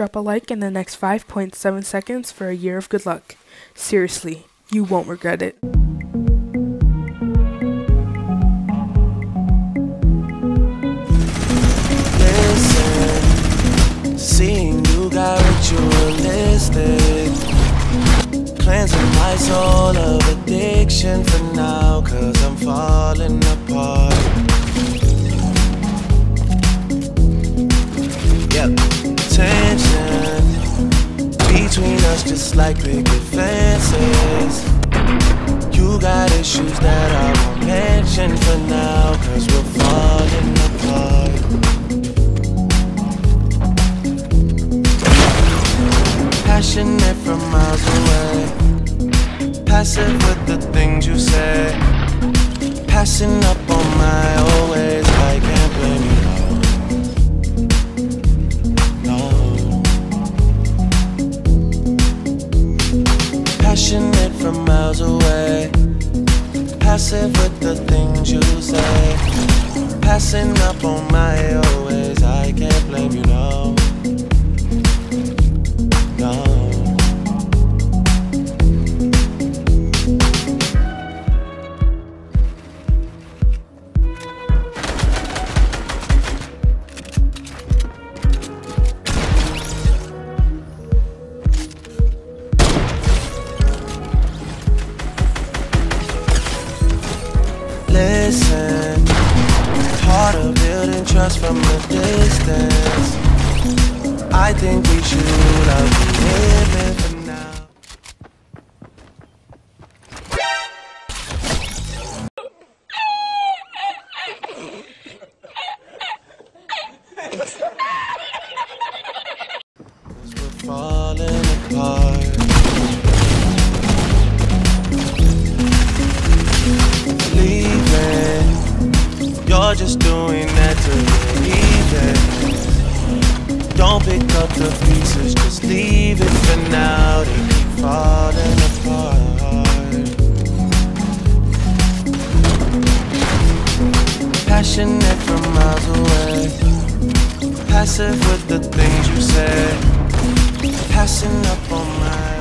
drop a like in the next 5.7 seconds for a year of good luck. Seriously, you won't regret it. Listen, seeing you got ritualistic, cleansing my soul of addiction for now, 'cause I'm falling apart. Yep, tension between us just like picket fences. You got issues that I won't mention for now, 'cause we're falling apart. Passionate from miles away, passive with the things you say, passing up on my always. I can't blame you, no. Passionate from miles away, passive with the things you say, passing up on my always. I can't blame you, no. Listen, part of building trust from a distance. I think we should have living for now. Cause we're falling apart. Leaving, you're just doing that to believe it. Don't pick up the pieces, just leave it for now. They keep falling apart. Passionate from miles away, passive with the things you say, passing up on my